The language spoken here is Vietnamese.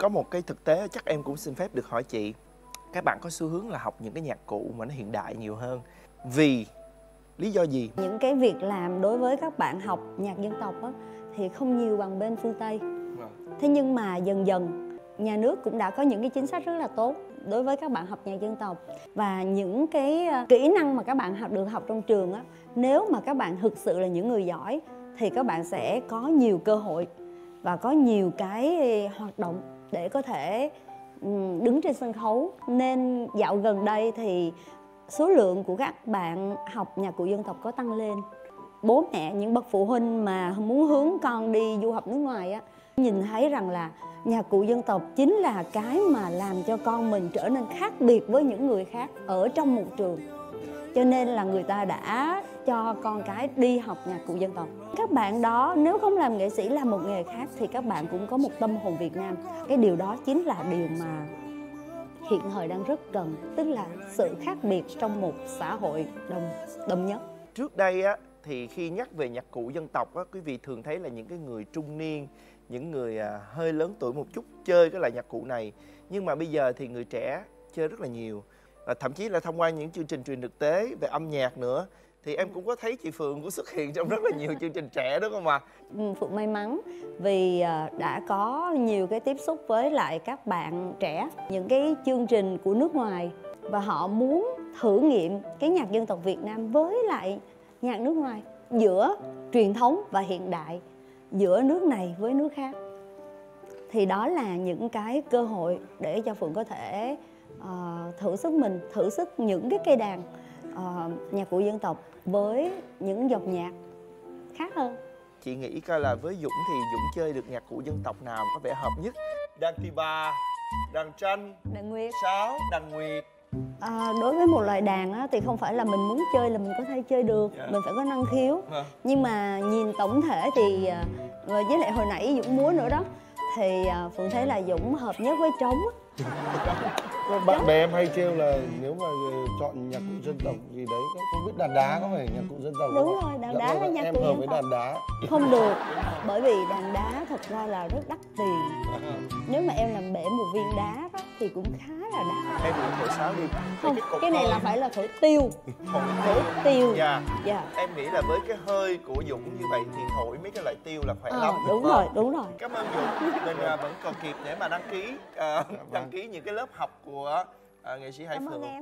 có một cái thực tế chắc em cũng xin phép được hỏi chị. Các bạn có xu hướng là học những cái nhạc cụ mà nó hiện đại nhiều hơn. Vì lý do gì? Những cái việc làm đối với các bạn học nhạc dân tộc á, thì không nhiều bằng bên phương Tây. Thế nhưng mà dần dần nhà nước cũng đã có những cái chính sách rất là tốt đối với các bạn học nhạc dân tộc. Và những cái kỹ năng mà các bạn được học trong trường á, nếu mà các bạn thực sự là những người giỏi thì các bạn sẽ có nhiều cơ hội và có nhiều cái hoạt động để có thể đứng trên sân khấu. Nên dạo gần đây thì số lượng của các bạn học nhạc cụ dân tộc có tăng lên. Bố mẹ, những bậc phụ huynh mà muốn hướng con đi du học nước ngoài á, nhìn thấy rằng là nhạc cụ dân tộc chính là cái mà làm cho con mình trở nên khác biệt với những người khác ở trong một trường. Cho nên là người ta đã cho con cái đi học nhạc cụ dân tộc. Các bạn đó nếu không làm nghệ sĩ, làm một nghề khác thì các bạn cũng có một tâm hồn Việt Nam. Cái điều đó chính là điều mà hiện thời đang rất cần, tức là sự khác biệt trong một xã hội đồng nhất. Trước đây á thì khi nhắc về nhạc cụ dân tộc á, quý vị thường thấy là những cái người trung niên, những người hơi lớn tuổi một chút chơi cái loại nhạc cụ này. Nhưng mà bây giờ thì người trẻ chơi rất là nhiều. Và thậm chí là thông qua những chương trình truyền thực tế về âm nhạc nữa. Thì em cũng có thấy chị Phượng cũng xuất hiện trong rất là nhiều chương trình trẻ đúng không ạ? Phượng may mắn vì đã có nhiều cái tiếp xúc với lại các bạn trẻ, những cái chương trình của nước ngoài, và họ muốn thử nghiệm cái nhạc dân tộc Việt Nam với lại nhạc nước ngoài, giữa truyền thống và hiện đại, giữa nước này với nước khác. Thì đó là những cái cơ hội để cho Phượng có thể thử sức mình, thử sức những cái cây đàn nhạc cụ dân tộc với những dòng nhạc khác hơn. Chị nghĩ coi là với Dũng thì Dũng chơi được nhạc cụ dân tộc nào có vẻ hợp nhất? Đàn tỳ bà, đàn tranh, Đàn nguyệt, sáo, đàn nguyệt. Đối với một loại đàn á, thì không phải là mình muốn chơi là mình có thể chơi được, mình phải có năng khiếu. Nhưng mà nhìn tổng thể thì với lại hồi nãy Dũng múa nữa đó, thì Phượng thấy là Dũng hợp nhất với trống. Bạn bè em hay trêu là nếu mà chọn nhạc cụ dân tộc gì đấy, không biết đàn đá có phải nhạc cụ dân tộc không? Đúng rồi, đàn đá là nhạc cụ dân tộc. Em hợp với đàn đá. Không được, bởi vì đàn đá thật ra là rất đắt tiền. Nếu mà em làm bể một viên đá đó, thì cũng khá là đắt. Em thổi sáo đi. Không, cái này là phải là thổi tiêu. Thổi tiêu. Dạ. Em nghĩ là với cái hơi của Dũng như vậy thì thổi mấy cái loại tiêu là khỏe lắm. Đúng rồi, đúng rồi. Cảm ơn Dũng. Mình vẫn còn kịp để mà đăng ký những cái lớp học của nghệ sĩ Hải Phượng.